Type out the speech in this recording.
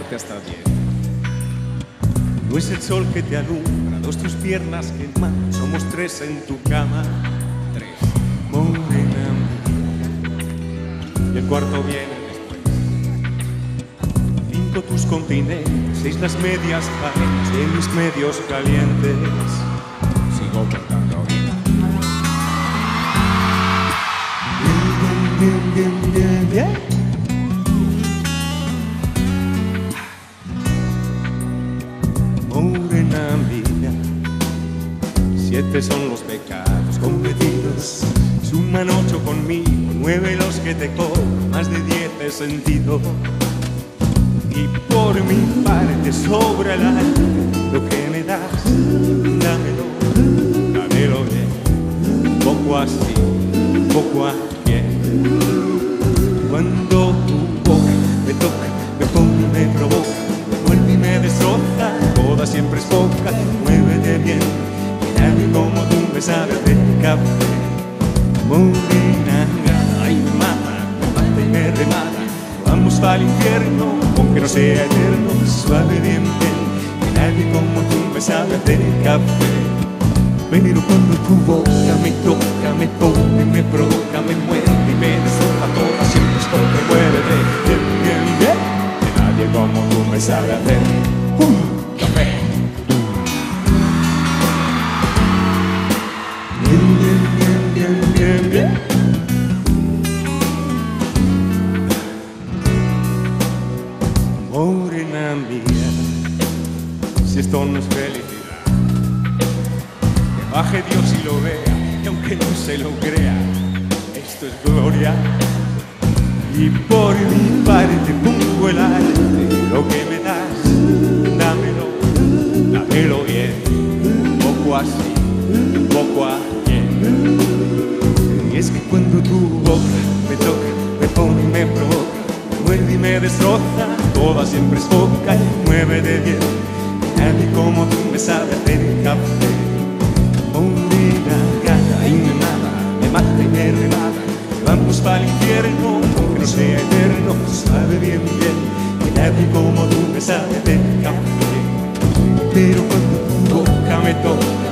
contarte hasta 10. No es el sol que te alumbra, dos tus piernas queman, somos tres en tu cama, tres, morena mía. Y el cuarto viene después. 5 tus continentes, 6 las medias carenas de mis medios calientes. Sigo cantando ahorita. Bien, bien, bien, bien, bien. Morena mía, 7 son los pecados cometidos, suman 8 conmigo, 9 los que te cobro, más de 10 he sentido. Y por mi parte sobra el arte, lo que me das, dámelo, dámelo bien, poco así, poco aquí. Cuando tu boca me toca, me pone y me provoca, me vuelve y me destroza, toda siempre es poca, muévete bien, que nadie como tú me sabe hacer café. Morena, ay me mata y me remata, vamos al infierno, aunque no sea eterno, suave bien bien, que nadie como tú me sabe hacer café. Pero cuando tu boca me toca, me pone, me provoca, me muerde y me destroza, toda siempre es poca, muévete bien bien bien, que nadie como tú me sabe hacer café. Bien, bien, bien, bien, bien, bien. Morena mía, si esto no es felicidad, que baje Dios y lo vea, y aunque no se lo crea, esto es gloria. Y por mi parte pongo el arte, lo que me das, dámelo, dámelo bien, poco así, poco aquí. Y es que cuando tu boca me toca, me pone y me provoca, me muerde y me destroza, toda siempre es poca y muévete bien, que nadie como tú me sabe hacer café. Morena gata y me mata y me remata, vamos para el infierno, aunque no sea eterno, sabe bien bien, que nadie como tú me sabe hacer café. Pero cuando tu boca me toca,